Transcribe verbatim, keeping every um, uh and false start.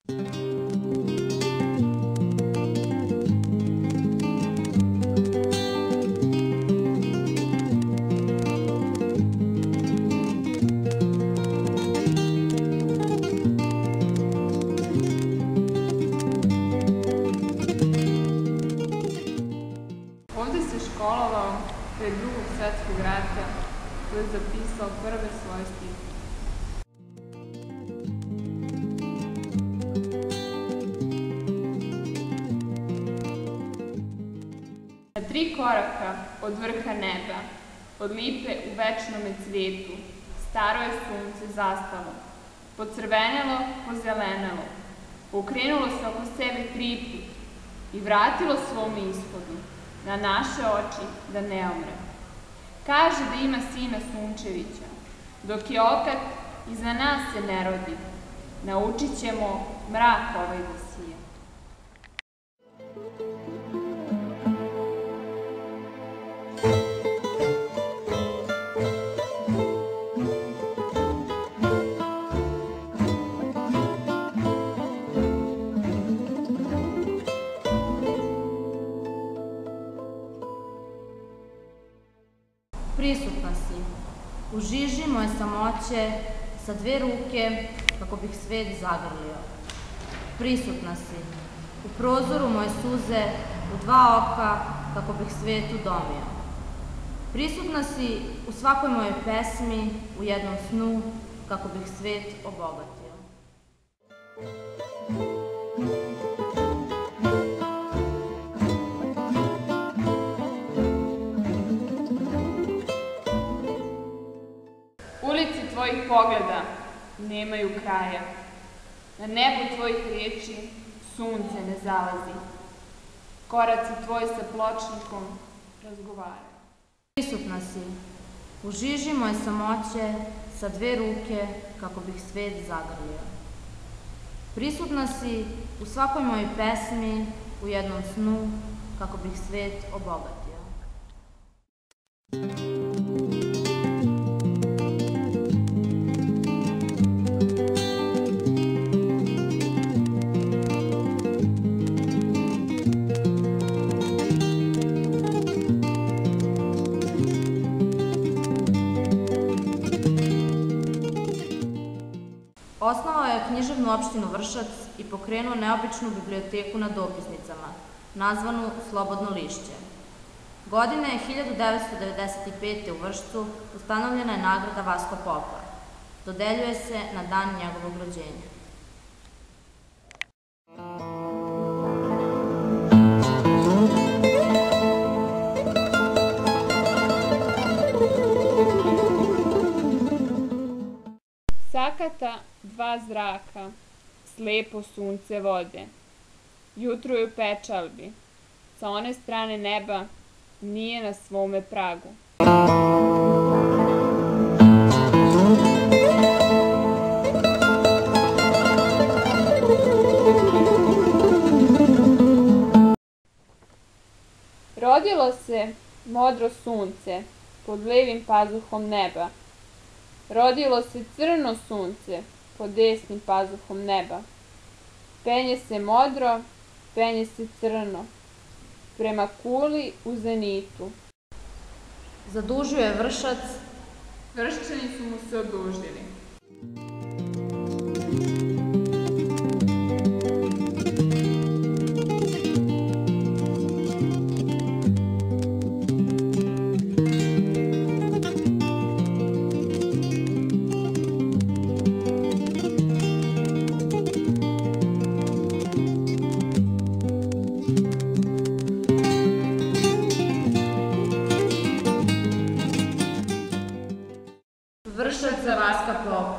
Ovde se školovao pre Drugog svetskog rata, tu je zapisao prve svoje stihe. Na tri koraka od vrha neba, od lipe u večnome cvijetu, staro je sunce zastalo, pocrvenelo, pozelenelo, okrenulo se oko sebe tri put i vratilo svom ishodu, na naše oči da ne omre. Kaže da ima sina Sunčevića, dok je okat iza nas se ne rodi, naučit ćemo mrak ovaj da sije. Prisutna si, u žiži moje samoće, sa dve ruke, kako bih svet zagrlio. Prisutna si, u prozoru moje suze, u dva oka, kako bih svet udomio. Prisutna si u svakoj mojoj pesmi, u jednom snu, kako bih svet obogatio. Ulici tvojih pogleda nemaju kraja. Na nebu tvojih riječi sunce ne zalazi. Koraci tvoji sa pločnikom razgovaraju. Prisutna si, u žiži moje samoće, sa dve ruke, kako bih svet zagrlio. Prisutna si u svakoj mojoj pesmi, u jednom snu, kako bih svet obogatio. Osnovao je književnu opštinu Vršac i pokrenuo neobičnu biblioteku na Dopisnicama, nazvanu Slobodno lišće. Godine hiljadu devetsto devedeset pete. u Vršcu ustanovljena je nagrada Vasko Popa. Dodeljuje se na dan njegovog rođenja. Sakata dva zraka, slepo sunce vode. Jutro je u pečalbi, sa one strane neba nije na svome pragu. Rodilo se modro sunce pod levim pazuhom neba. Rodilo se crno sunce pod desnim pazuhom neba. Penje se modro, penje se crno, prema kuli u zenitu. Zadužio je Vršac. Vrščani su mu se odužili. Vršac za Vaska Popa.